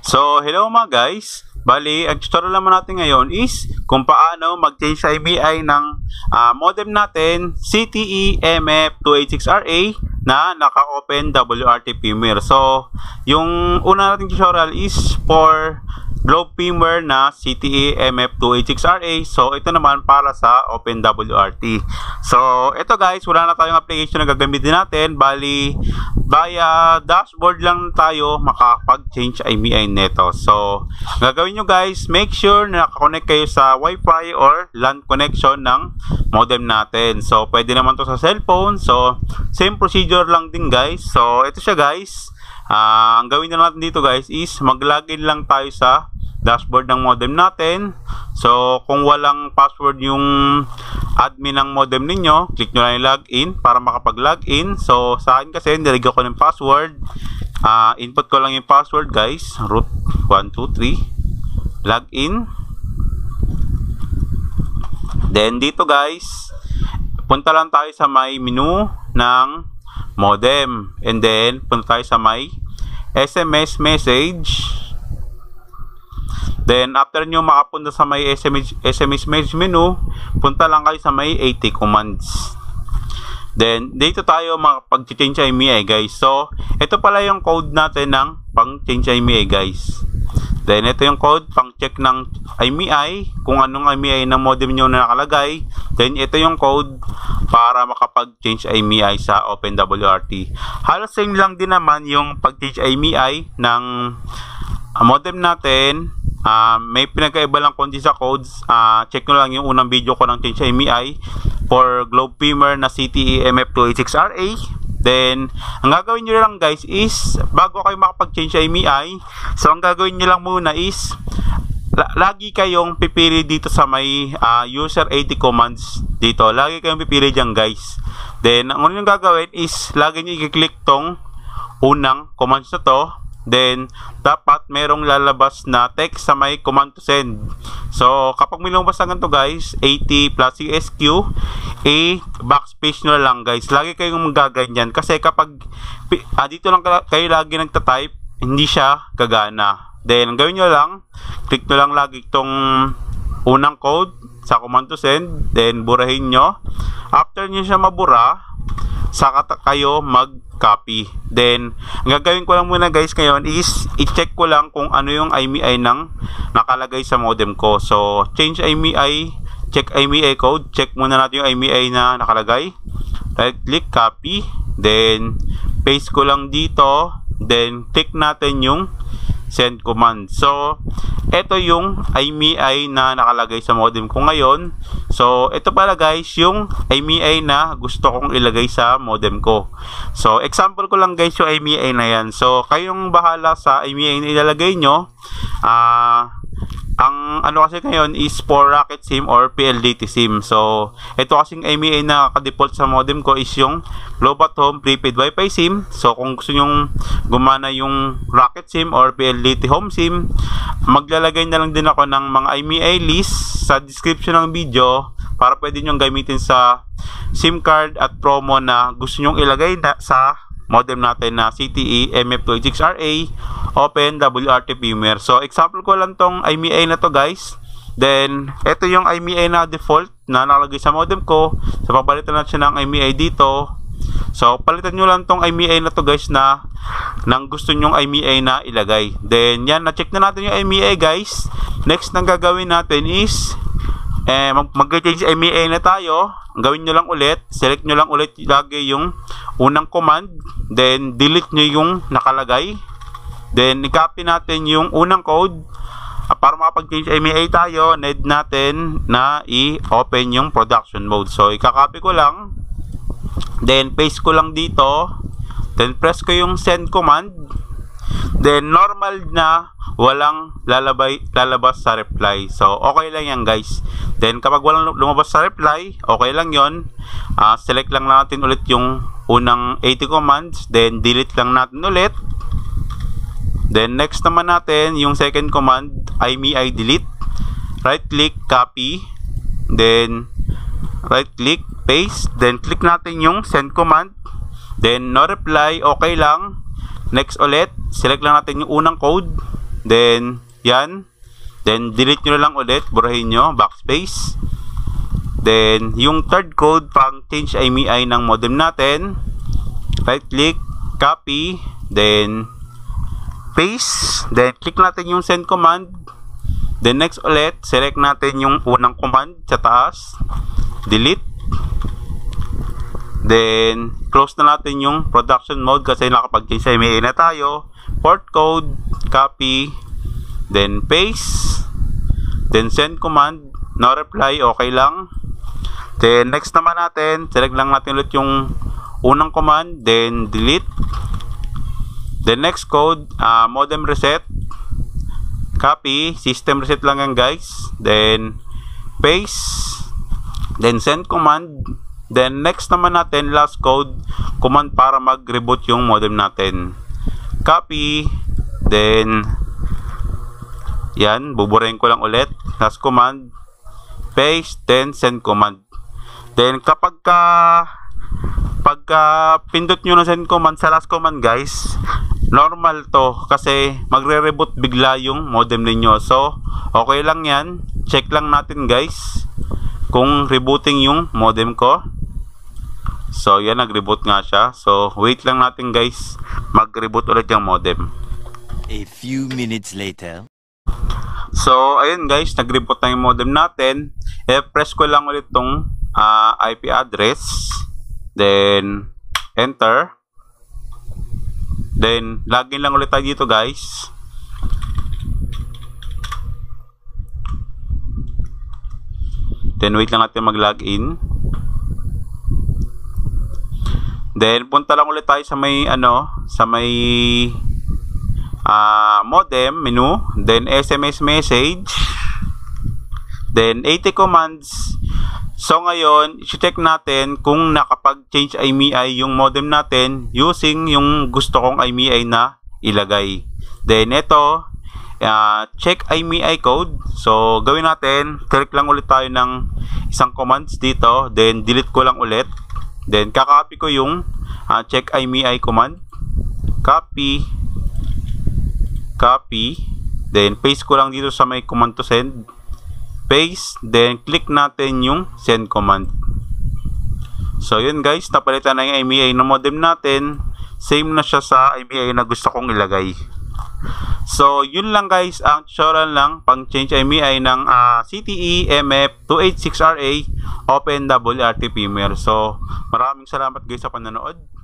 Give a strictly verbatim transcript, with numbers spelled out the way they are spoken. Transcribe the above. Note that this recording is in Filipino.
So, hello mga guys. Bali, ang tutorial naman natin ngayon is kung paano mag-change sa I M E I ng uh, modem natin C T E M F two eighty-six R A na naka-open W R T firmware. So, yung una nating tutorial is for Globe firmware na C T E M F two eighty-six R A. So, ito naman para sa Open W R T. So, ito guys, wala na tayong application na gagamitin natin. Bali, via dashboard lang tayo makapag-change I M E I neto. So, gagawin nyo guys, make sure na nakakonect kayo sa Wi-Fi or LAN connection ng modem natin. So, pwede naman to sa cellphone. So, same procedure lang din guys. So, ito siya guys. Uh, ang gawin na natin dito guys is mag-login lang tayo sa dashboard ng modem natin. So, kung walang password yung admin ng modem ninyo, click nyo lang yung login para makapag-login. So, sa akin kasi, nilagay ko ng password. Uh, input ko lang yung password guys. Root one two three. Login. Then, dito guys, punta lang tayo sa may menu ng modem. And then, punta tayo sa may S M S message. Then, after nyo makapunta sa may S M S, S M S message menu, punta lang kayo sa may A T commands. Then, dito tayo makapag-change I M E I guys. So, ito pala yung code natin ng pang-change I M E I guys. Then, ito yung code pang-check ng I M E I, kung anong I M E I ng modem nyo na nakalagay. Then, ito yung code para makapag-change I M E I sa Open W R T. Halos same lang din naman yung pag-change I M E I ng modem natin. Uh, may pinagkaiba lang kundi sa codes. Uh, check nyo lang yung unang video ko ng change I M E I for Globe firmware na C T E M F two eighty-six R A. Then, ang gagawin nyo lang guys is, bago kayo makapag-change I M E I, so ang gagawin nyo lang muna is, lagi kayong pipili dito sa may uh, user A T commands dito. Lagi kayong pipili dyan guys. Then, ang unang gagawin is, lagi nyo i-click tong unang commands na to. Then, dapat merong lalabas na text sa may command to send. So, kapag may lumabas na ganito guys, A T plus C S Q, A backspace nyo lang guys. Lagi kayong magaganyan. Kasi kapag ah, dito lang kayo lagi nagtatype, hindi siya gagana. Then, gawin nyo lang, click nyo lang lagi itong unang code sa command to send. Then, burahin nyo. After nyo siya mabura, saka kayo mag-copy. Then, ang gagawin ko lang muna guys ngayon is, i-check ko lang kung ano yung I M E I ng nakalagay sa modem ko. So, change I M E I, check I M E I code, check muna natin yung I M E I na nakalagay. Right click, copy. Then, paste ko lang dito. Then, click natin yung send command. So, ito yung I M E I na nakalagay sa modem ko ngayon. So, ito pala guys yung I M E I na gusto kong ilagay sa modem ko. So, example ko lang guys yung I M E I na yan. So, kayong bahala sa I M E I na ilalagay nyo. Ah... Uh, Ang ano kasi ngayon is for Rocket SIM or P L D T SIM. So, ito kasing I M E I na ka-default sa modem ko is yung Globe at Home Prepaid Wi-Fi SIM. So, kung gusto nyong gumana yung Rocket SIM or P L D T Home SIM, maglalagay na lang din ako ng mga I M E I list sa description ng video para pwede nyong gamitin sa SIM card at promo na gusto nyong ilagay na sa modem natin na C T E M F two eighty-six R A Open W R T firmware. So, example ko lang tong I M E I na to guys. Then, ito yung I M E I na default na nakalagay sa modem ko. So, papalitan natin siya ng I M E I dito. So, palitan nyo lang tong I M E I na to guys na nang gusto nyong I M E I na ilagay. Then, yan, na-check na natin yung I M E I guys. Next na gagawin natin is eh, mag-change I M E I na tayo. Gawin nyo lang ulit, select nyo lang ulit lagi yung unang command, then delete nyo yung nakalagay, then i-copy natin yung unang code. uh, para makapag-change I M E I tayo, need natin na i-open yung production mode. So, i-copy ko lang, then paste ko lang dito, then press ko yung send command, then normal na walang lalabay, lalabas sa reply. So, okay lang yan guys. Then, kapag walang lumabas sa reply, okay lang yon. Uh, select lang natin ulit yung unang A T commands. Then, delete lang natin ulit. Then, next naman natin, yung second command, I M E I delete. Right click, copy. Then, right click, paste. Then, click natin yung send command. Then, no reply, okay lang. Next ulit, select lang natin yung unang code. then yan, then delete nyo na lang ulit, burahin nyo, backspace. Then yung third code pang change I M E I ng modem natin, right click, copy, then paste, then click natin yung send command. Then next ulit, select natin yung unang command sa taas, delete. Then close na natin yung production mode kasi nakapag-change I M E I na tayo. Port code, copy, then paste, then send command, no reply, okay lang. Then next naman natin, select lang natin ulit yung unang command, then delete. Then next code, uh, modem reset, copy, system reset lang yan guys, then paste, then send command. Then next naman natin, last code, command para mag-reboot yung modem natin. Copy, then yan, buburahin ko lang ulit, last command, paste, then send command. Then kapag ka pagka pindot nyo na send command sa last command guys, normal to kasi magre-reboot bigla yung modem ninyo. So okay lang yan, check lang natin guys kung rebooting yung modem ko. So yan, nag-reboot nga siya. So wait lang natin guys, mag-reboot ulit yung modem. A few minutes later. So ayun guys, nag-reboot na yung modem natin. I-press ko lang ulit tong uh, I P address, then enter. Then login lang ulit tayo dito guys. Then wait lang natin mag-login. Then punta lang ulit tayo sa may ano, sa may uh, modem menu, then S M S message, then eighty commands. So ngayon, i-check natin kung nakapag-change I M E I yung modem natin using yung gusto kong I M E I na ilagay. Then ito, uh, check I M E I code. So gawin natin, click lang ulit tayo ng isang commands dito, then delete ko lang ulit. Then kakopy ko yung uh, check I M E I command, copy, copy, then paste ko lang dito sa may command to send, paste, then click natin yung send command. So yun guys, napalitan na yung I M E I ng modem natin, same na siya sa I M E I na gusto kong ilagay. So yun lang guys, ang tutorial lang pang change I M E I ng uh, C T E M F two eighty-six R A Open W R T P M E R. So maraming salamat guys sa panonood.